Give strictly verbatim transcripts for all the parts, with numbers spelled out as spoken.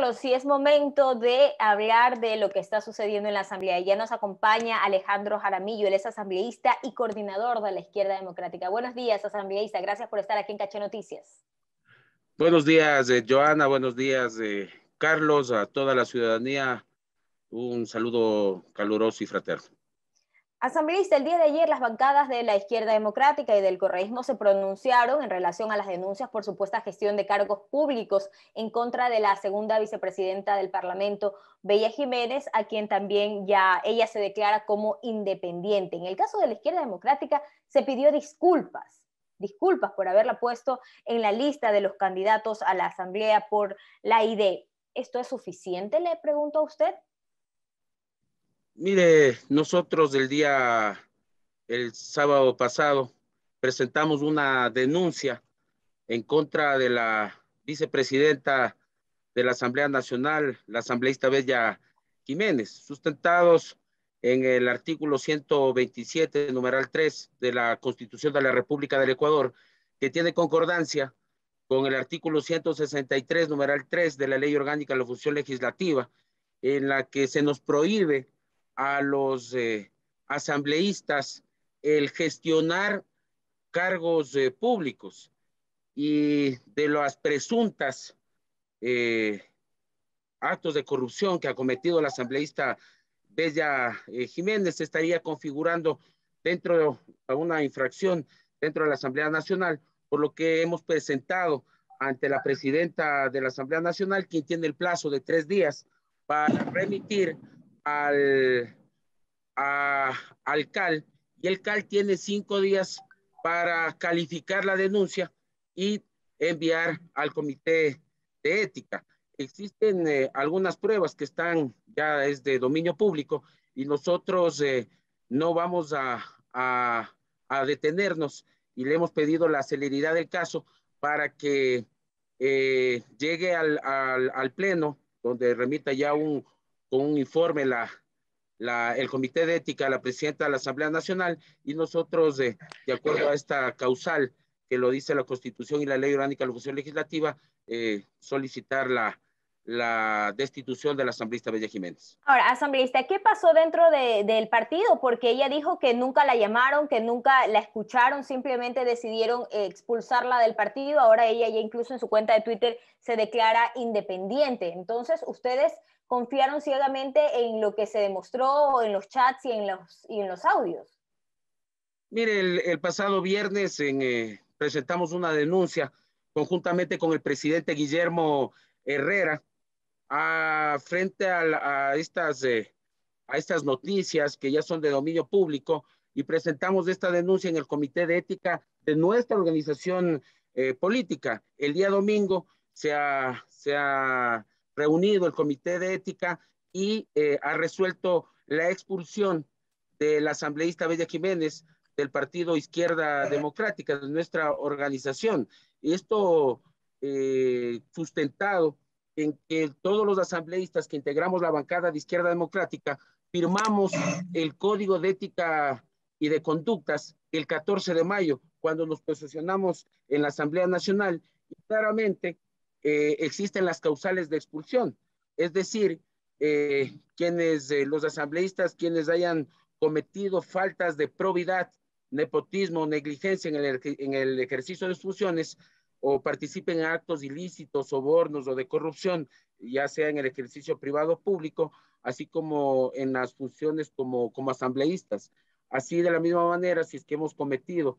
Carlos, sí es momento de hablar de lo que está sucediendo en la Asamblea. Ya nos acompaña Alejandro Jaramillo, él es asambleísta y coordinador de la Izquierda Democrática. Buenos días, asambleísta. Gracias por estar aquí en Caché Noticias. Buenos días, eh, Joana. Buenos días, eh, Carlos, a toda la ciudadanía. Un saludo caluroso y fraterno. Asambleísta, el día de ayer las bancadas de la Izquierda Democrática y del correísmo se pronunciaron en relación a las denuncias por supuesta gestión de cargos públicos en contra de la segunda vicepresidenta del Parlamento, Bella Jiménez, a quien también ya ella se declara como independiente. En el caso de la Izquierda Democrática se pidió disculpas, disculpas por haberla puesto en la lista de los candidatos a la Asamblea por la I D E. ¿Esto es suficiente, le pregunto a usted? Mire, nosotros el día, el sábado pasado, presentamos una denuncia en contra de la vicepresidenta de la Asamblea Nacional, la asambleísta Bella Jiménez, sustentados en el artículo ciento veintisiete, numeral tres de la Constitución de la República del Ecuador, que tiene concordancia con el artículo ciento sesenta y tres, numeral tres de la Ley Orgánica de la Función Legislativa, en la que se nos prohíbe a los eh, asambleístas el gestionar cargos eh, públicos y de las presuntas eh, actos de corrupción que ha cometido la asambleísta Bella eh, Jiménez, se estaría configurando dentro de una infracción dentro de la Asamblea Nacional, por lo que hemos presentado ante la presidenta de la Asamblea Nacional, quien tiene el plazo de tres días para remitir al, a, al C A L, y el C A L tiene cinco días para calificar la denuncia y enviar al comité de ética. Existen eh, algunas pruebas que están ya es de dominio público y nosotros eh, no vamos a, a, a detenernos, y le hemos pedido la celeridad del caso para que eh, llegue al, al, al pleno, donde remita ya un, con un informe la, la, el comité de ética a la presidenta de la Asamblea Nacional, y nosotros eh, de acuerdo a esta causal que lo dice la Constitución y la Ley Orgánica de la Función Legislativa, eh, solicitar la, la destitución de la asambleísta Bella Jiménez. Ahora, asambleísta, ¿qué pasó dentro de, del partido? Porque ella dijo que nunca la llamaron, que nunca la escucharon, simplemente decidieron eh, expulsarla del partido. Ahora ella ya incluso en su cuenta de Twitter se declara independiente. Entonces, ¿ustedes confiaron ciegamente en lo que se demostró en los chats y en los, y en los audios? Mire, el, el pasado viernes en, eh, presentamos una denuncia conjuntamente con el presidente Guillermo Herrera a, frente a, a, estas, eh, a estas noticias que ya son de dominio público, y presentamos esta denuncia en el comité de ética de nuestra organización eh, política. El día domingo se ha, se ha reunido el comité de ética y eh, ha resuelto la expulsión de la asambleísta Bella Jiménez del Partido Izquierda Democrática, de nuestra organización. Y esto eh, sustentado en que todos los asambleístas que integramos la bancada de Izquierda Democrática firmamos el Código de Ética y de Conductas el catorce de mayo, cuando nos posicionamos en la Asamblea Nacional, y claramente eh, existen las causales de expulsión. Es decir, eh, quienes, eh, los asambleístas, quienes hayan cometido faltas de probidad, nepotismo, negligencia en el, en el ejercicio de sus funciones, o participen en actos ilícitos, sobornos o de corrupción, ya sea en el ejercicio privado o público, así como en las funciones como, como asambleístas. Así, de la misma manera, si es que hemos cometido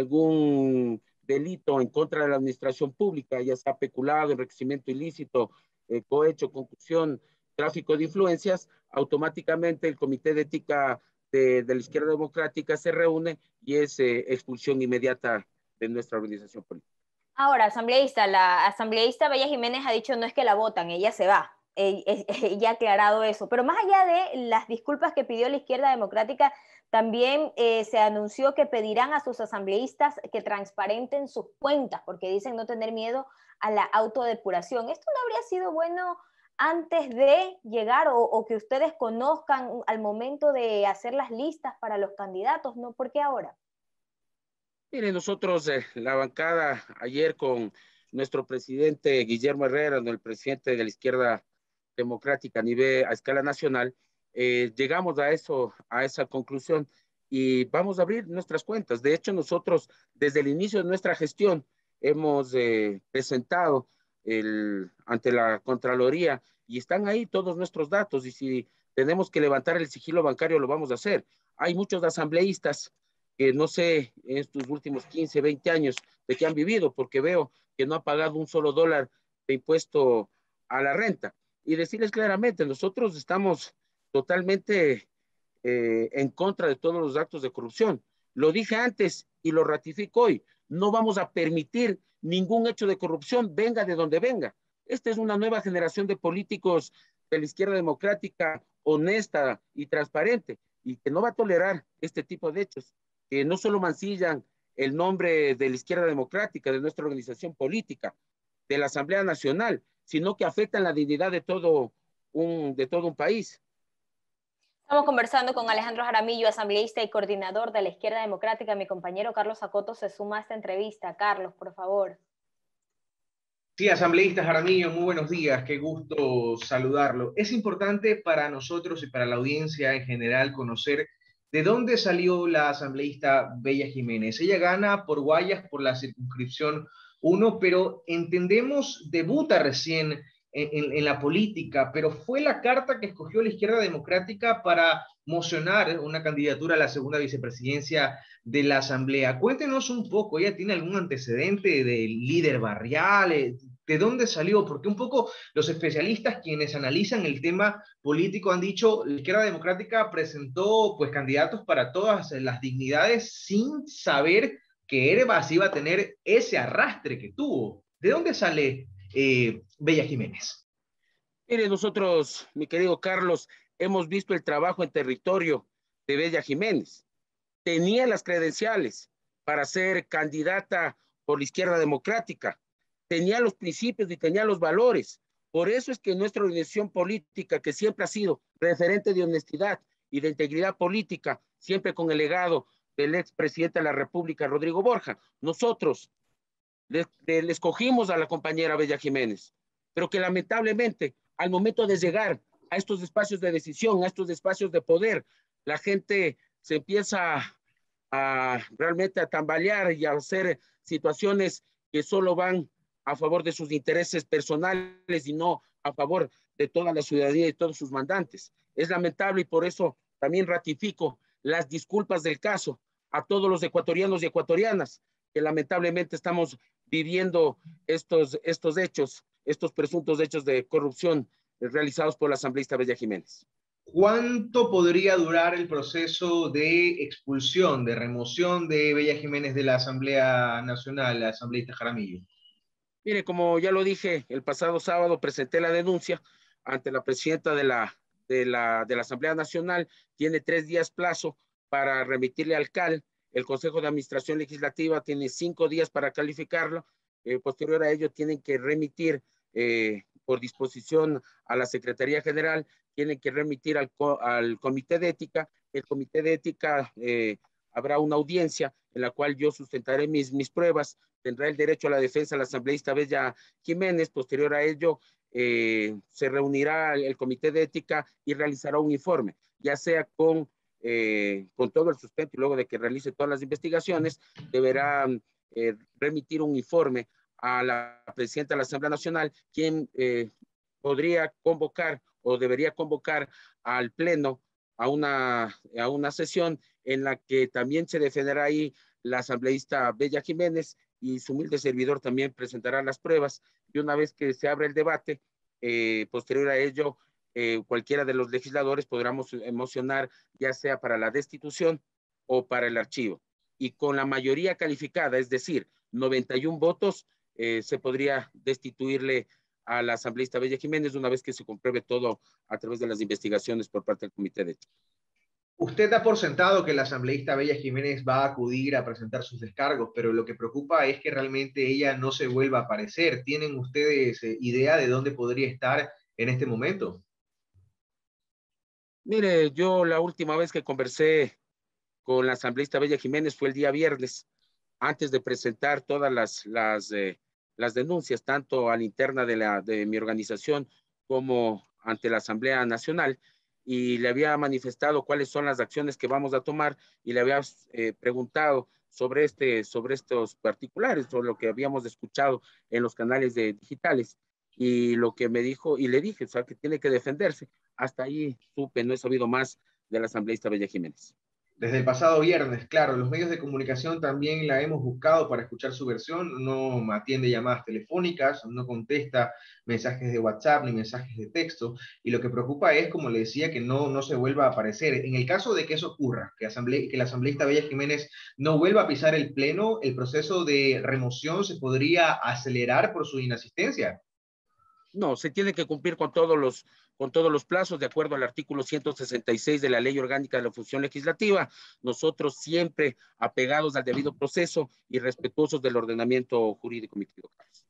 algún delito en contra de la administración pública, ya sea peculado, enriquecimiento ilícito, eh, cohecho, concusión, tráfico de influencias, automáticamente el Comité de Ética de, de la Izquierda Democrática se reúne y es eh, expulsión inmediata de nuestra organización política. Ahora, asambleísta, la asambleísta Bella Jiménez ha dicho no es que la votan, ella se va. Ella ha aclarado eso. Pero más allá de las disculpas que pidió la Izquierda Democrática, también eh, se anunció que pedirán a sus asambleístas que transparenten sus cuentas, porque dicen no tener miedo a la autodepuración. ¿Esto no habría sido bueno antes de llegar o, o que ustedes conozcan al momento de hacer las listas para los candidatos? ¿No? ¿Por qué ahora? Mire, nosotros, eh, la bancada, ayer con nuestro presidente Guillermo Herrera, el presidente de la Izquierda democrática a nivel, a escala nacional, eh, llegamos a eso, a esa conclusión y vamos a abrir nuestras cuentas. De hecho, nosotros desde el inicio de nuestra gestión hemos eh, presentado el, ante la Contraloría y están ahí todos nuestros datos y si tenemos que levantar el sigilo bancario lo vamos a hacer. Hay muchos asambleístas que no sé en estos últimos quince, veinte años de que han vivido porque veo que no ha pagado un solo dólar de impuesto a la renta. Y decirles claramente, nosotros estamos totalmente eh, en contra de todos los actos de corrupción. Lo dije antes y lo ratifico hoy. No vamos a permitir ningún hecho de corrupción, venga de donde venga. Esta es una nueva generación de políticos de la izquierda democrática, honesta y transparente, y que no va a tolerar este tipo de hechos, que no solo mancillan el nombre de la izquierda democrática, de nuestra organización política, de la Asamblea Nacional, sino que afectan la dignidad de todo un, de todo un país. Estamos conversando con Alejandro Jaramillo, asambleísta y coordinador de la Izquierda Democrática. Mi compañero Carlos Acoto se suma a esta entrevista. Carlos, por favor. Sí, asambleísta Jaramillo, muy buenos días, qué gusto saludarlo. Es importante para nosotros y para la audiencia en general conocer de dónde salió la asambleísta Bella Jiménez. Ella gana por Guayas, por la circunscripción uno, pero entendemos, debuta recién en, en, en la política, pero fue la carta que escogió la Izquierda Democrática para mocionar una candidatura a la segunda vicepresidencia de la Asamblea. Cuéntenos un poco, ¿ella tiene algún antecedente de líder barrial? ¿De dónde salió? Porque un poco los especialistas quienes analizan el tema político han dicho, la Izquierda Democrática presentó pues candidatos para todas las dignidades sin saber que Herbas iba a tener ese arrastre que tuvo. ¿De dónde sale eh, Bella Jiménez? Mire, nosotros, mi querido Carlos, hemos visto el trabajo en territorio de Bella Jiménez. Tenía las credenciales para ser candidata por la Izquierda Democrática, tenía los principios y tenía los valores. Por eso es que nuestra organización política, que siempre ha sido referente de honestidad y de integridad política, siempre con el legado del expresidente de la República, Rodrigo Borja, nosotros le, le, le escogimos a la compañera Bella Jiménez, pero que lamentablemente al momento de llegar a estos espacios de decisión, a estos espacios de poder, la gente se empieza a, a realmente a tambalear y a hacer situaciones que solo van a favor de sus intereses personales y no a favor de toda la ciudadanía y todos sus mandantes. Es lamentable y por eso también ratifico las disculpas del caso a todos los ecuatorianos y ecuatorianas que lamentablemente estamos viviendo estos, estos hechos, estos presuntos hechos de corrupción realizados por la asambleísta Bella Jiménez. ¿Cuánto podría durar el proceso de expulsión, de remoción de Bella Jiménez de la Asamblea Nacional, la asambleísta Jaramillo? Mire, como ya lo dije, el pasado sábado presenté la denuncia ante la presidenta de la, de la, de la Asamblea Nacional. Tiene tres días plazo para remitirle al C A L. El Consejo de Administración Legislativa tiene cinco días para calificarlo. Eh, posterior a ello, tienen que remitir eh, por disposición a la Secretaría General, tienen que remitir al, al Comité de Ética. El Comité de Ética eh, habrá una audiencia en la cual yo sustentaré mis, mis pruebas. Tendrá el derecho a la defensa la asambleísta Bella Jiménez. Posterior a ello, eh, se reunirá el Comité de Ética y realizará un informe, ya sea con, eh, con todo el sustento y luego de que realice todas las investigaciones, deberá eh, remitir un informe a la presidenta de la Asamblea Nacional, quien eh, podría convocar o debería convocar al Pleno a una, a una sesión en la que también se defenderá ahí la asambleísta Bella Jiménez y su humilde servidor también presentará las pruebas y una vez que se abra el debate, eh, posterior a ello, eh, cualquiera de los legisladores podremos mocionar ya sea para la destitución o para el archivo. Y con la mayoría calificada, es decir, noventa y uno votos, eh, se podría destituirle a la asambleísta Bella Jiménez una vez que se compruebe todo a través de las investigaciones por parte del Comité de Ética. Usted da por sentado que la asambleísta Bella Jiménez va a acudir a presentar sus descargos, pero lo que preocupa es que realmente ella no se vuelva a aparecer. ¿Tienen ustedes eh, idea de dónde podría estar en este momento? Mire, yo la última vez que conversé con la asambleísta Bella Jiménez fue el día viernes, antes de presentar todas las, las, eh, las denuncias, tanto a la interna de, la, de mi organización como ante la Asamblea Nacional y le había manifestado cuáles son las acciones que vamos a tomar y le había eh, preguntado sobre, este, sobre estos particulares, sobre lo que habíamos escuchado en los canales de, digitales y lo que me dijo, y le dije, o sea, que tiene que defenderse. Hasta ahí supe, no he sabido más de la asambleísta Bella Jiménez. Desde el pasado viernes, claro, los medios de comunicación también la hemos buscado para escuchar su versión, no atiende llamadas telefónicas, no contesta mensajes de WhatsApp ni mensajes de texto, y lo que preocupa es, como le decía, que no, no se vuelva a aparecer. En el caso de que eso ocurra, que, asamble que la asambleísta Bella Jiménez no vuelva a pisar el pleno, ¿el proceso de remoción se podría acelerar por su inasistencia? No, se tiene que cumplir con todos los, con todos los plazos, de acuerdo al artículo ciento sesenta y seis de la Ley Orgánica de la Función Legislativa. Nosotros siempre apegados al debido proceso y respetuosos del ordenamiento jurídico, mi querido Carlos.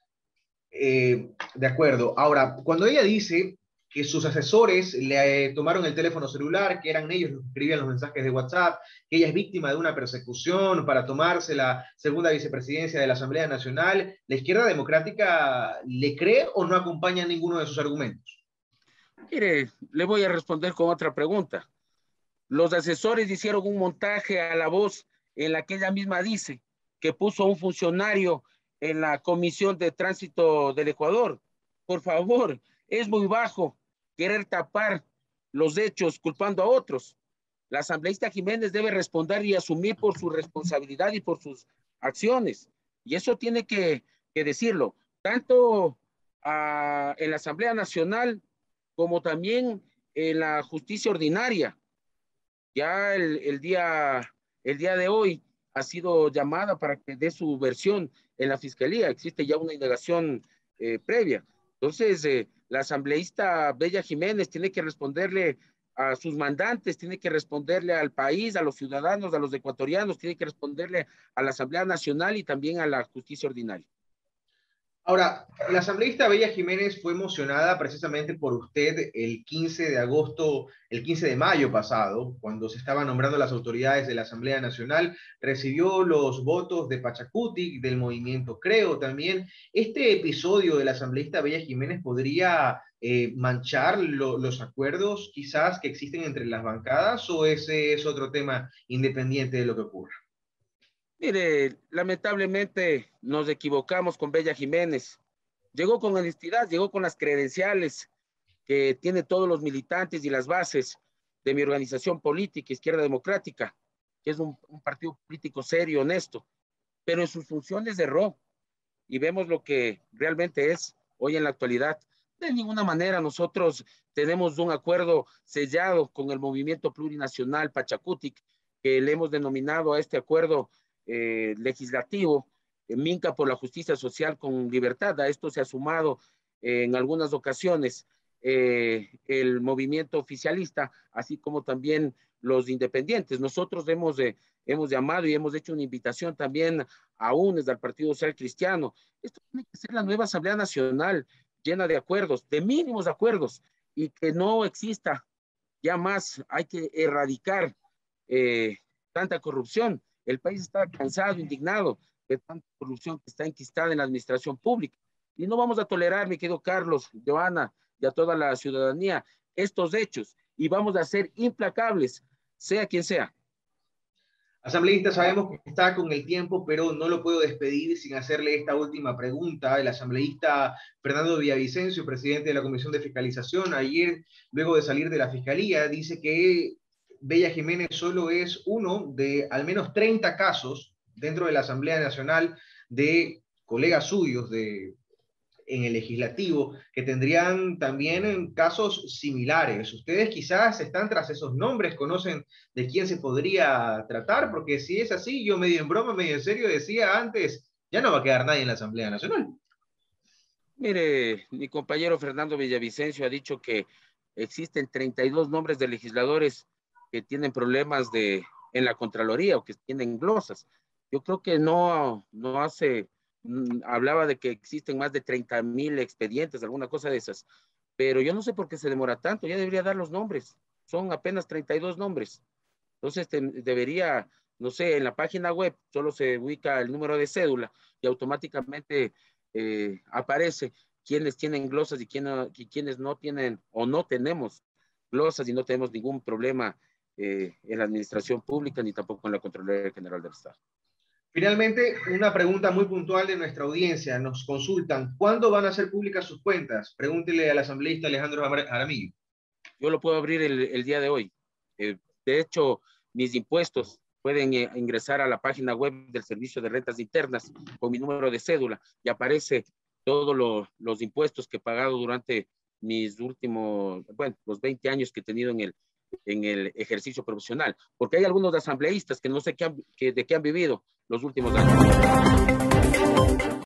Eh, de acuerdo. Ahora, cuando ella dice que sus asesores le eh, tomaron el teléfono celular, que eran ellos los que escribían los mensajes de WhatsApp, que ella es víctima de una persecución para tomarse la segunda vicepresidencia de la Asamblea Nacional, ¿la izquierda democrática le cree o no acompaña ninguno de sus argumentos? Mire, le voy a responder con otra pregunta. Los asesores hicieron un montaje a la voz en la que ella misma dice que puso a un funcionario en la Comisión de Tránsito del Ecuador. Por favor, es muy bajo querer tapar los hechos culpando a otros. La asambleísta Jiménez debe responder y asumir por su responsabilidad y por sus acciones. Y eso tiene que, que decirlo, tanto a, en la Asamblea Nacional como también en la justicia ordinaria. Ya el, el, día, el día de hoy ha sido llamada para que dé su versión en la Fiscalía. Existe ya una indagación eh, previa. Entonces, eh, la asambleísta Bella Jiménez tiene que responderle a sus mandantes, tiene que responderle al país, a los ciudadanos, a los ecuatorianos, tiene que responderle a la Asamblea Nacional y también a la justicia ordinaria. Ahora, la asambleísta Bella Jiménez fue emocionada precisamente por usted el quince de agosto, el quince de mayo pasado, cuando se estaban nombrando las autoridades de la Asamblea Nacional, recibió los votos de Pachacutic, del movimiento Creo también. ¿Este episodio de la asambleísta Bella Jiménez podría eh, manchar lo, los acuerdos quizás que existen entre las bancadas o ese es otro tema independiente de lo que ocurra? Mire, lamentablemente nos equivocamos con Bella Jiménez. Llegó con honestidad, llegó con las credenciales que tiene todos los militantes y las bases de mi organización política, Izquierda Democrática, que es un, un partido político serio, honesto, pero en sus funciones erró y vemos lo que realmente es hoy en la actualidad. De ninguna manera nosotros tenemos un acuerdo sellado con el movimiento plurinacional Pachacutic, que le hemos denominado a este acuerdo eh, legislativo, eh, Minca por la Justicia Social con Libertad. A esto se ha sumado eh, en algunas ocasiones eh, el movimiento oficialista, así como también los independientes. Nosotros hemos, eh, hemos llamado y hemos hecho una invitación también a U N E S, al Partido Social Cristiano. Esto tiene que ser la nueva Asamblea Nacional, llena de acuerdos, de mínimos acuerdos, y que no exista ya más. Hay que erradicar eh, tanta corrupción. El país está cansado, indignado de tanta corrupción que está enquistada en la administración pública. Y no vamos a tolerar, mi querido Carlos, Joana y a toda la ciudadanía, estos hechos. Y vamos a ser implacables, sea quien sea. Asambleísta, sabemos que está con el tiempo, pero no lo puedo despedir sin hacerle esta última pregunta. El asambleísta Fernando Villavicencio, presidente de la Comisión de Fiscalización, ayer, luego de salir de la Fiscalía, dice que Bella Jiménez solo es uno de al menos treinta casos dentro de la Asamblea Nacional de colegas suyos de en el legislativo, que tendrían también casos similares. Ustedes quizás están tras esos nombres, conocen de quién se podría tratar, porque si es así, yo medio en broma, medio en serio decía antes, ya no va a quedar nadie en la Asamblea Nacional. Mire, mi compañero Fernando Villavicencio ha dicho que existen treinta y dos nombres de legisladores que tienen problemas de, en la Contraloría o que tienen glosas. Yo creo que no, no hace... hablaba de que existen más de treinta mil expedientes, alguna cosa de esas, pero yo no sé por qué se demora tanto, ya debería dar los nombres, son apenas treinta y dos nombres, entonces te, debería, no sé, en la página web solo se ubica el número de cédula y automáticamente eh, aparece, quienes tienen glosas y, quien, y quienes no tienen o no tenemos glosas y no tenemos ningún problema eh, en la administración pública ni tampoco en la Contraloría General del Estado. Finalmente, una pregunta muy puntual de nuestra audiencia. Nos consultan, ¿cuándo van a hacer públicas sus cuentas? Pregúntele al asambleísta Alejandro Jaramillo. Yo lo puedo abrir el, el día de hoy. Eh, de hecho, mis impuestos pueden eh, ingresar a la página web del Servicio de Rentas Internas con mi número de cédula y aparece todos lo, los impuestos que he pagado durante mis últimos, bueno, los veinte años que he tenido en el, en el ejercicio profesional. Porque hay algunos asambleístas que no sé qué han, que, de qué han vivido los últimos años.